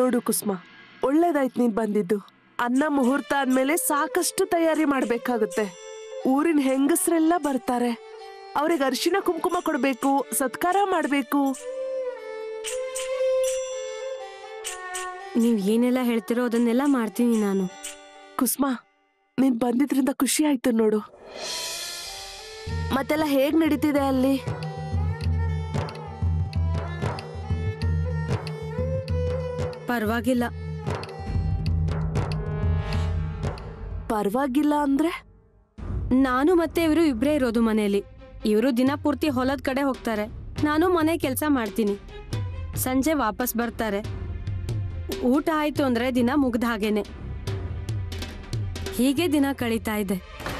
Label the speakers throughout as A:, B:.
A: ನೋಡು ಕುಸುಮ, ಒಳ್ಳೇದಾಯ್ತು ನೀನ್ ಬಂದಿದ್ದು. ಅನ್ನ ಮುಹೂರ್ತ ಆದ್ಮೇಲೆ ಸಾಕಷ್ಟು ತಯಾರಿ ಮಾಡ್ಬೇಕಾಗುತ್ತೆ. ಊರಿನ ಹೆಂಗಸರೆಲ್ಲ ಬರ್ತಾರೆ, ಅವ್ರಿಗೆ ಅರಿಶಿನ ಕುಂಕುಮ ಕೊಡ್ಬೇಕು, ಸತ್ಕಾರ ಮಾಡ್ಬೇಕು.
B: ನೀವ್ ಏನೆಲ್ಲ ಹೇಳ್ತಿರೋ ಅದನ್ನೆಲ್ಲ ಮಾಡ್ತೀನಿ ನಾನು.
A: ಕುಸುಮ, ನೀನ್ ಬಂದಿದ್ರಿಂದ ಖುಷಿ ಆಯ್ತು ನೋಡು. ಮತ್ತೆಲ್ಲ ಹೇಗ್ ನಡೀತಿದೆ ಅಲ್ಲಿ?
B: ಪರವಾಗಿಲ್ಲ.
A: ಪರವಾಗಿಲ್ಲ ಅಂದ್ರೆ?
B: ನಾನು ಮತ್ತೆ ಇವರು ಇಬ್ರೇ ಇರೋದು ಮನೆಯಲ್ಲಿ. ಇವರು ದಿನ ಪೂರ್ತಿ ಹೊಲದ ಕಡೆ ಹೋಗ್ತಾರೆ, ನಾನು ಮನೆ ಕೆಲಸ ಮಾಡ್ತೀನಿ. ಸಂಜೆ ವಾಪಸ್ ಬರ್ತಾರೆ. ಊಟ ಆಯ್ತು ಅಂದ್ರೆ ದಿನ ಮುಗ್ದ ಹಾಗೇನೆ. ಹೀಗೆ ದಿನ ಕಳೀತಾ ಇದೆ.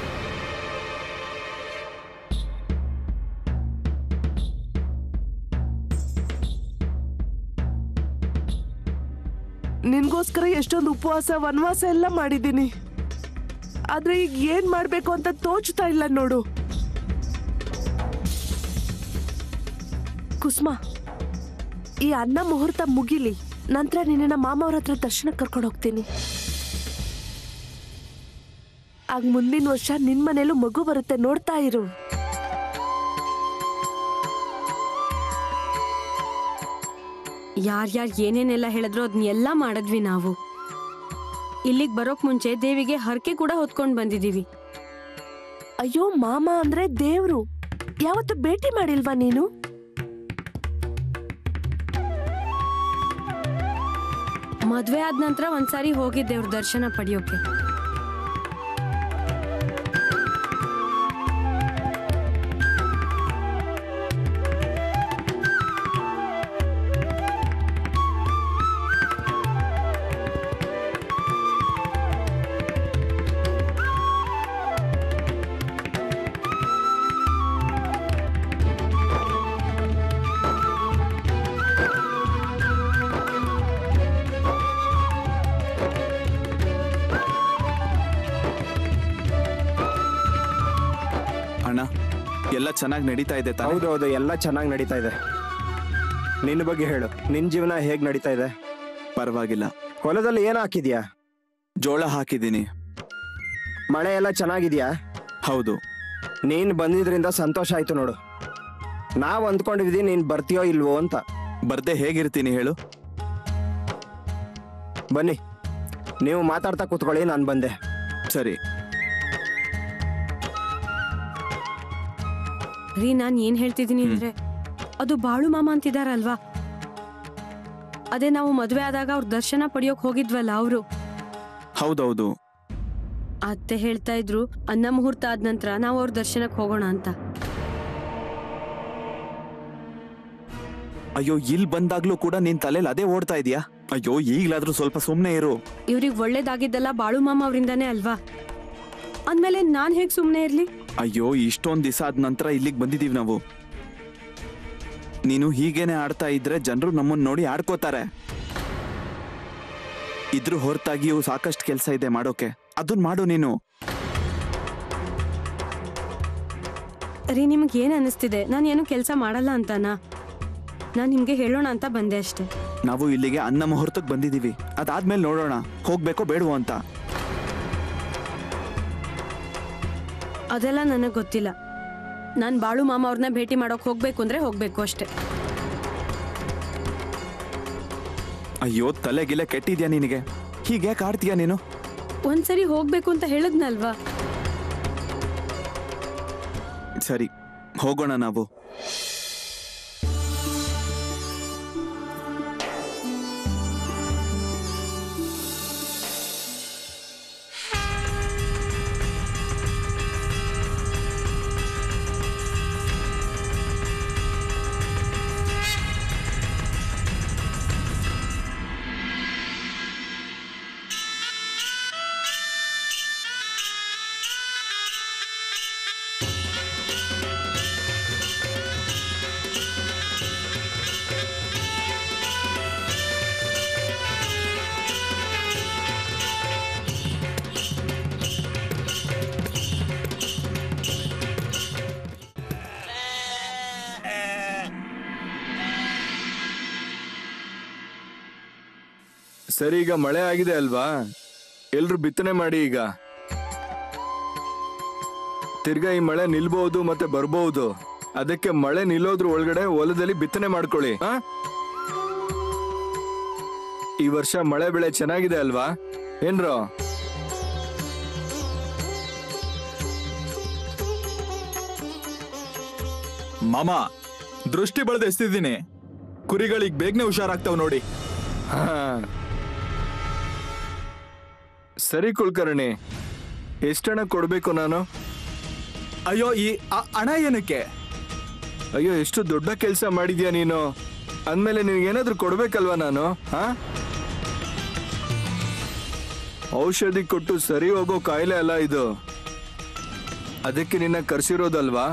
A: ನಿನ್ಗೋಸ್ಕರ ಎಷ್ಟೊಂದು ಉಪವಾಸ ವನವಾಸ ಎಲ್ಲ ಮಾಡಿದ್ದೀನಿ. ಆದ್ರೆ ಈಗ ಏನ್ ಮಾಡ್ಬೇಕು ಅಂತ ತೋಚ್ತಾ ಇಲ್ಲ ನೋಡು. ಕುಸುಮ, ಈ ಅನ್ನ ಮುಹೂರ್ತ ಮುಗಿಲಿ, ನಂತರ ನಿನ್ನ ಮಾಮ ಅವ್ರ ಹತ್ರ ದರ್ಶನಕ್ಕೆ ಕರ್ಕೊಂಡು ಹೋಗ್ತೀನಿ. ಆಗ ಮುಂದಿನ ವರ್ಷ ನಿನ್ ಮನೇಲೂ ಮಗು ಬರುತ್ತೆ, ನೋಡ್ತಾ ಇರು.
B: ಯಾರ್ಯಾರು ಏನೇನೆಲ್ಲ ಹೇಳಿದ್ರು ಅದನ್ನೆಲ್ಲ ಮಾಡಿದ್ವಿ ನಾವು. ಇಲ್ಲಿಗೆ ಬರೋಕ್ ಮುಂಚೆ ದೇವಿಗೆ ಹರಕೆ ಕೂಡ ಹೊತ್ಕೊಂಡ್ ಬಂದಿದೀವಿ.
A: ಅಯ್ಯೋ, ಮಾಮ ಅಂದ್ರೆ ದೇವ್ರು. ಯಾವತ್ತು ಭೇಟಿ ಮಾಡಿಲ್ವಾ ನೀನು?
B: ಮದ್ವೆ ಆದ ನಂತರ ಒಂದ್ಸಾರಿ ಹೋಗಿದ್ದೆ ಅವ್ರ ದರ್ಶನ ಪಡೆಯೋಕೆ.
C: ಎಲ್ಲ ಚೆನ್ನಾಗಿ ನಡೀತಾ ಇದೆ?
D: ಹೌದೌದು, ಎಲ್ಲ ಚೆನ್ನಾಗಿ ನಡೀತಾ ಇದೆ. ನಿನ್ನ ಬಗ್ಗೆ ಹೇಳು, ನಿನ್ ಜೀವನ ಹೇಗ್ ನಡೀತಾ ಇದೆ?
C: ಪರವಾಗಿಲ್ಲ.
D: ಹೊಲದಲ್ಲಿ ಏನ್ ಹಾಕಿದ್ಯಾ?
C: ಜೋಳ ಹಾಕಿದ್ದೀನಿ.
D: ಮಳೆ ಎಲ್ಲ ಚೆನ್ನಾಗಿದ್ಯಾ?
C: ಹೌದು.
D: ನೀನ್ ಬಂದಿದ್ರಿಂದ ಸಂತೋಷ ಆಯ್ತು ನೋಡು. ನಾವ್ ಅಂದ್ಕೊಂಡಿದ್ವಿ ನೀನ್ ಬರ್ತೀಯೋ ಇಲ್ವೋ ಅಂತ.
C: ಬರ್ದೆ ಹೇಗಿರ್ತೀನಿ ಹೇಳು?
D: ಬನ್ನಿ, ನೀವು ಮಾತಾಡ್ತಾ ಕೂತ್ಕೊಳ್ಳಿ, ನಾನು ಬಂದೆ.
C: ಸರಿ
B: ರೀ, ನಾನ್ ಏನ್ ಹೇಳ್ತಿದ್ದೀನಿ ಅಂದ್ರೆ, ಅದು ಬಾಳು ಮಾಮ ಅಂತಿದಾರಲ್ವಾ, ಅದೇ ನಾವು ಮದ್ವೆ ಆದಾಗ ಅವ್ರ ದರ್ಶನ ಪಡೆಯೋಕ್ ಹೋಗಿದ್ವಲ್ಲ ಅವರು.
C: ಹೌದೌದು.
B: ಅತ್ತೆ ಹೇಳ್ತಾ ಇದ್ರು ಅನ್ನ ಮುಹೂರ್ತ ಆದ ನಂತರ ನಾವು ಅವ್ರ ದರ್ಶನಕ್ಕೆ ಹೋಗೋಣ ಅಂತ.
C: ಅಯ್ಯೋ, ಇಲ್ಲಿ ಬಂದಾಗ್ಲೂ ಕೂಡ ನಿನ್ ತಲೆಯಲ್ಲಿ ಅದೇ ಓಡ್ತಾ ಇದೀಯಾ? ಅಯ್ಯೋ, ಈಗ್ಲಾದ್ರೂ ಸ್ವಲ್ಪ ಸುಮ್ನೆ ಇರು.
B: ಇವ್ರಿಗೆ ಒಳ್ಳೇದಾಗಿದ್ದಲ್ಲ ಬಾಳು ಮಾಮ ಅವರಿಂದಾನೇ ಅಲ್ವಾ, ಅಂದ್ಮೇಲೆ ನಾನ್ ಹೇಗ್ ಸುಮ್ನೆ ಇರ್ಲಿ?
C: ಅಯ್ಯೋ, ಇಷ್ಟೊಂದ್ ದಿವಸ ಆದ ನಂತರ ಇಲ್ಲಿಗೆ ಬಂದಿದೀವಿ ನಾವು. ನೀನು ಹೀಗೇನೆ ಆಡ್ತಾ ಇದ್ರೆ ಜನರು ನಮ್ಮನ್ನ ನೋಡಿ ಆಡ್ಕೋತಾರೆ. ಇದ್ರ ಹೊರತಾಗಿಯೂ ಸಾಕಷ್ಟು ಕೆಲಸ ಇದೆ ಮಾಡೋಕೆ, ಅದನ್ನ ಮಾಡು ನೀನು.
B: ರೀ, ನಿಮ್ಗೆ ಏನ್ ಅನಿಸ್ತಿದೆ? ನಾನು ಏನು ಕೆಲಸ ಮಾಡಲ್ಲ ಅಂತಾನಾ? ನಾನ್ ನಿಮ್ಗೆ ಹೇಳೋಣ ಅಂತ ಬಂದೆ ಅಷ್ಟೇ.
C: ನಾವು ಇಲ್ಲಿಗೆ ಅನ್ನ ಮುಹೂರ್ತಕ್ಕೆ ಬಂದಿದೀವಿ, ಅದಾದ್ಮೇಲೆ ನೋಡೋಣ ಹೋಗ್ಬೇಕೋ ಬೇಡವೋ ಅಂತ.
B: ಅದೆಲ್ಲ ನನಗೆ ಗೊತ್ತಿಲ್ಲ. ನಾನು ಬಾಳು ಮಾಮ ಅವ್ರನ್ನ ಭೇಟಿ ಮಾಡೋಕೆ ಹೋಗ್ಬೇಕು ಅಂದ್ರೆ ಹೋಗ್ಬೇಕು ಅಷ್ಟೇ.
C: ಅಯ್ಯೋ, ತಲೆಗಿಲೆ ಕೆಟ್ಟಿದ್ಯಾ ನಿನಗೆ? ಹೀಗೆ ಕಾಡ್ತೀಯಾ ನೀನು?
B: ಒಂದ್ಸರಿ ಹೋಗ್ಬೇಕು ಅಂತ ಹೇಳಿದ್ನಲ್ವಾ.
C: ಸರಿ, ಹೋಗೋಣ ನಾವು.
E: ಸರಿ, ಈಗ ಮಳೆ ಆಗಿದೆ ಅಲ್ವಾ, ಎಲ್ರು ಬಿತ್ತನೆ ಮಾಡಿ. ಈಗ ತಿರ್ಗಾ ಈ ಮಳೆ ನಿಲ್ಬಹುದು ಮತ್ತೆ ಬರ್ಬಹುದು. ಅದಕ್ಕೆ ಮಳೆ ನಿಲ್ಲೋದ್ರ ಒಳಗಡೆ ಹೊಲದಲ್ಲಿ ಬಿತ್ತನೆ ಮಾಡ್ಕೊಳ್ಳಿ. ಈ ವರ್ಷ ಮಳೆ ಬೆಳೆ ಚೆನ್ನಾಗಿದೆ ಅಲ್ವಾ ಏನ್ರೋ?
C: ಮಾಮ, ದೃಷ್ಟಿ ಬಳದ ಎಸ್ತಿದ್ದೀನಿ. ಕುರಿಗಳಿಗೆ ಬೇಗನೆ ಹುಷಾರಾಗ್ತಾವ್ ನೋಡಿ.
E: ಹಾ ಸರಿ ಕುಲಕರ್ಣಿ, ಎಷ್ಟಣ ಕೊಡ್ಬೇಕು ನಾನು?
C: ಅಯ್ಯೋ, ಈ ಹಣ ಏನಕ್ಕೆ?
E: ಅಯ್ಯೋ, ಎಷ್ಟು ದೊಡ್ಡ ಕೆಲಸ ಮಾಡಿದ್ಯಾ ನೀನು. ಅಂದ್ಮೇಲೆ ನಿನಗೇನಾದ್ರೂ ಕೊಡ್ಬೇಕಲ್ವಾ ನಾನು? ಔಷಧಿ ಕೊಟ್ಟು ಸರಿ ಹೋಗೋ ಕಾಯಿಲೆ ಅಲ್ಲ ಇದು. ಅದಕ್ಕೆ ನಿನ್ನ ಕರ್ಸಿರೋದಲ್ವಾ?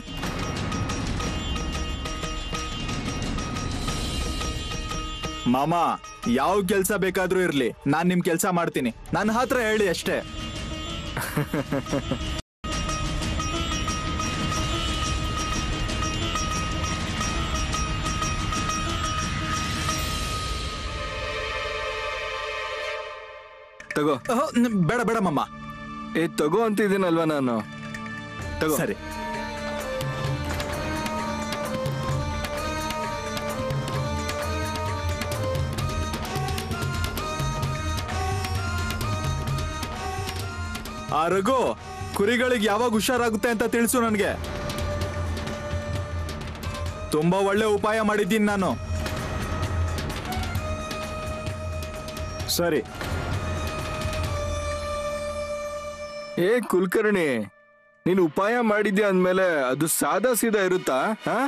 C: ಮಾಮ, ಯಾವ ಕೆಲ್ಸ ಬೇಕಾದ್ರೂ ಇರ್ಲಿ, ನಾನ್ ನಿಮ್ ಕೆಲ್ಸ ಮಾಡ್ತೀನಿ. ನನ್ನ ಹತ್ರ ಹೇಳಿ ಅಷ್ಟೇ.
E: ತಗೋ.
C: ಬೇಡ ಬೇಡ ಮಾಮ.
E: ತಗೋ ಅಂತಿದ್ದೀನಲ್ವಾ ನಾನು. ತಗೋ.
C: ಸರಿ. ಆ ರಘು, ಕುರಿಗಳಿಗೆ ಯಾವಾಗ ಹುಷಾರಾಗುತ್ತೆ ಅಂತ ತಿಳಿಸು ನನಗೆ. ತುಂಬಾ ಒಳ್ಳೆ ಉಪಾಯ ಮಾಡಿದ್ದೀನಿ ನಾನು.
D: ಸರಿ.
E: ಕುಲಕರ್ಣಿ, ನೀನು ಉಪಾಯ ಮಾಡಿದ್ಯಾ ಅಂದ್ಮೇಲೆ ಅದು ಸಾದಾ ಸೀದಾ ಇರುತ್ತಾ?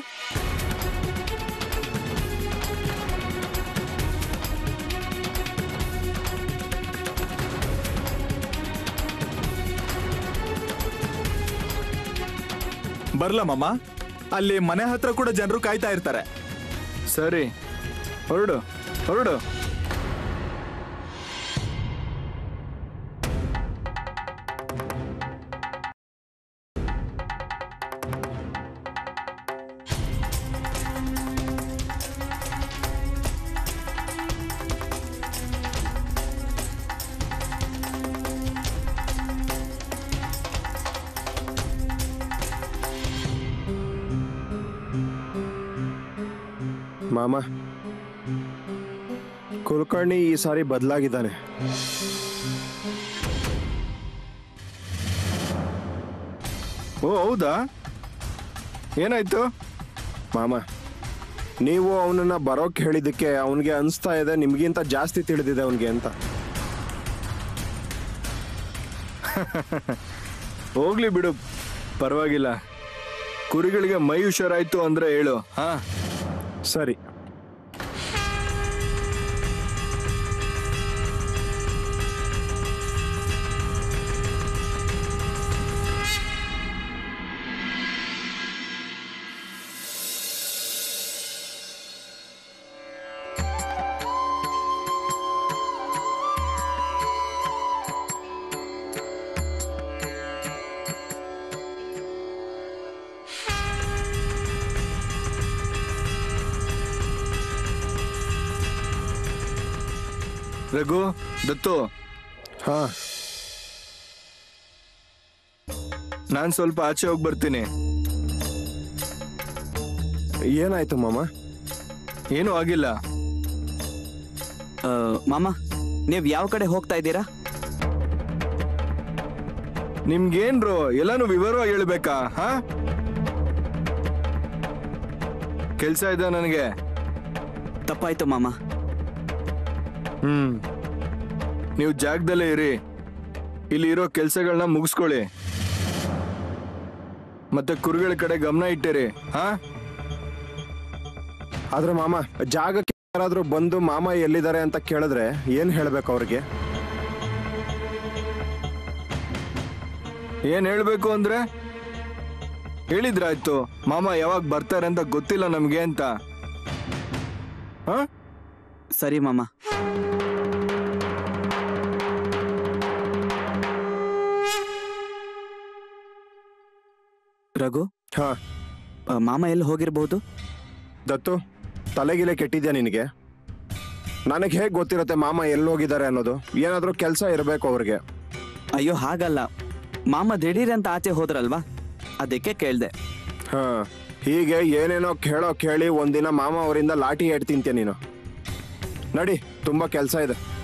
C: ಬರ್ಲ ಮಾಮ, ಅಲ್ಲಿ ಮನೆ ಹತ್ರ ಕೂಡ ಜನರು ಕಾಯ್ತಾ ಇರ್ತಾರೆ.
E: ಸರಿ, ಹೊರಡು ಹೊರಡು.
D: ಮಾಮ, ಕುಲಕರ್ಣಿ ಈ ಸಾರಿ ಬದಲಾಗಿದ್ದಾನೆ.
E: ಓ ಹೌದಾ? ಏನಾಯ್ತು?
D: ಮಾಮ, ನೀವು ಅವನನ್ನ ಬರೋಕ್ ಹೇಳಿದ್ದಕ್ಕೆ ಅವನಿಗೆ ಅನಿಸ್ತಾ ಇದೆ ನಿಮ್ಗಿಂತ ಜಾಸ್ತಿ ತಿಳಿದಿದೆ ಅವನಿಗೆ ಅಂತ.
E: ಹೋಗ್ಲಿ ಬಿಡು, ಪರವಾಗಿಲ್ಲ. ಕುರಿಗಳಿಗೆ ಮೈ ಹುಷಾರಾಯ್ತು ಅಂದ್ರೆ ಹೇಳು.
D: ಸರಿ.
E: ರಘು, ದತ್ತು, ನಾನ್ ಸ್ವಲ್ಪ ಆಚೆ ಹೋಗಿ ಬರ್ತೀನಿ.
D: ಏನಾಯ್ತು ಮಾಮ?
E: ಏನೂ ಆಗಿಲ್ಲ.
F: ಮಾಮ, ನೀವ್ ಯಾವ ಕಡೆ ಹೋಗ್ತಾ ಇದ್ದೀರಾ?
E: ನಿಮ್ಗೇನ್ರು ಎಲ್ಲಾನು ವಿವರವಾಗಿ ಹೇಳ್ಬೇಕಾ? ಕೆಲ್ಸ ಇದೆ ನನಗೆ.
F: ತಪ್ಪಾಯ್ತು ಮಾಮ.
E: ನೀವು ಜಾಗದಲ್ಲೇ ಇರಿ. ಇಲ್ಲಿ ಇರೋ ಕೆಲ್ಸಗಳನ್ನ ಮುಗಿಸ್ಕೊಳ್ಳಿ. ಮತ್ತೆ ಕುರಿಗಳ ಕಡೆ ಗಮನ ಇಟ್ಟಿರಿ.
D: ಆದ್ರೆ ಮಾಮ, ಜಾಗಕ್ಕೆ ಯಾರಾದ್ರೂ ಬಂದು ಮಾಮ ಎಲ್ಲಿದ್ದಾರೆ ಅಂತ ಕೇಳಿದ್ರೆ ಏನ್ ಹೇಳ್ಬೇಕು ಅವ್ರಿಗೆ?
E: ಏನ್ ಹೇಳ್ಬೇಕು ಅಂದ್ರೆ ಹೇಳಿದ್ರಾಯ್ತು, ಮಾಮ ಯಾವಾಗ ಬರ್ತಾರೆ ಅಂತ ಗೊತ್ತಿಲ್ಲ ನಮ್ಗೆ ಅಂತ.
F: ಸರಿ ಮಾಮ. ರಘು,
D: ಹಾ
F: ಮಾಮ ಎಲ್ಲಿ ಹೋಗಿರ್ಬಹುದು?
D: ದತ್ತು, ತಲೆಗಿಲೆ ಕೆಟ್ಟಿದ್ಯಾ ನಿನಗೆ? ನನಗೆ ಹೇಗೆ ಗೊತ್ತಿರುತ್ತೆ ಮಾಮ ಎಲ್ಲೋಗಿದ್ದಾರೆ ಅನ್ನೋದು? ಏನಾದರೂ ಕೆಲಸ ಇರಬೇಕು ಅವ್ರಿಗೆ.
F: ಅಯ್ಯೋ ಹಾಗಲ್ಲ, ಮಾಮ ದಿಢೀರ್ ಅಂತ ಆಚೆ ಹೋದ್ರಲ್ವಾ, ಅದಕ್ಕೆ ಕೇಳ್ದೆ.
D: ಹಾ, ಹೀಗೆ ಏನೇನೋ ಕೇಳಿ ಒಂದಿನ ಮಾಮ ಅವರಿಂದ ಲಾಠಿ ಏಟ್ ತಿಂತೀಯ ನೀನು. ನಡಿ, ತುಂಬಾ ಕೆಲಸ ಇದೆ.